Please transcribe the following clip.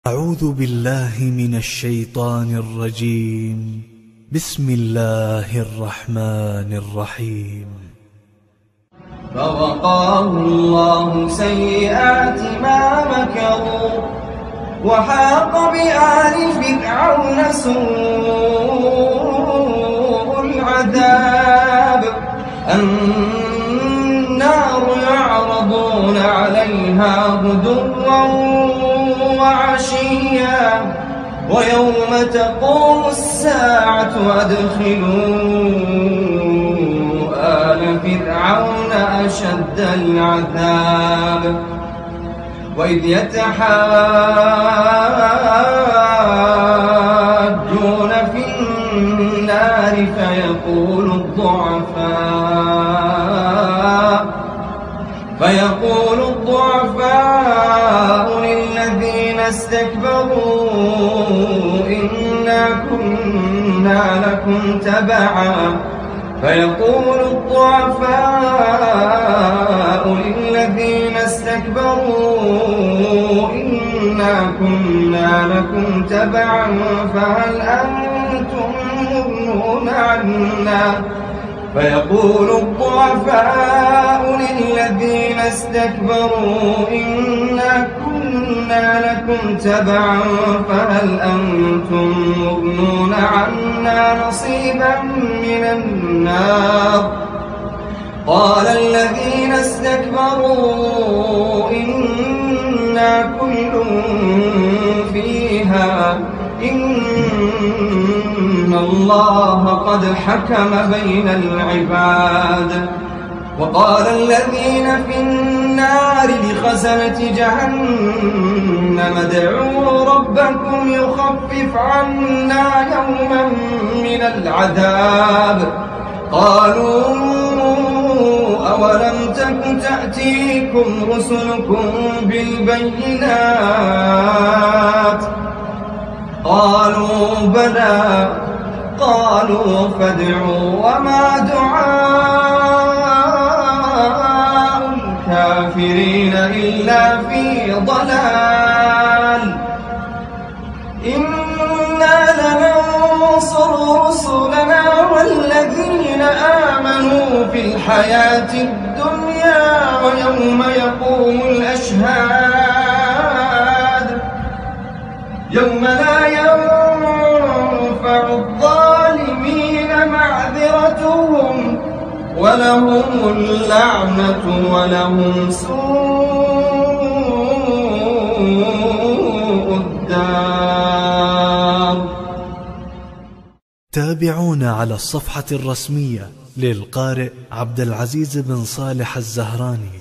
أعوذ بالله من الشيطان الرجيم. بسم الله الرحمن الرحيم. فوقاه الله سيئات ما مكروا وحاق بآل فرعون سوء العذاب. النار يعرضون عليها غدوا وعشيا ويوم تقوم الساعة أدخلوا آل فرعون أشد العذاب. وإذ يتحاجون في النار فيقول الضعفاء للذين استكبروا إنا كنا لكم تبعا فهل أنتم مغنون عنا. فيقول الضعفاء للذين استكبروا إنا كنا لكم تبعا فهل أنتم مغنون عنا نصيبا من النار. قال الذين استكبروا إنا كل فيها إن الله قد حكم بين العباد. وقال الذين في النار لخزنة جهنم ادعوا ربكم يخفف عنا يوما من العذاب. قالوا أولم تك تأتيكم رسلكم بالبينات قالوا بلى. قالوا فادعوا وما دعاء الكافرين إلا في ضلال. إنا لننصر رسلنا والذين آمنوا في الحياة الدنيا ويوم يقوم الأشهاد يوم لا ينفع الظالمين معذرتهم ولهم اللعنة ولهم سوء الدار. تابعونا على الصفحة الرسمية للقارئ عبد العزيز بن صالح الزهراني.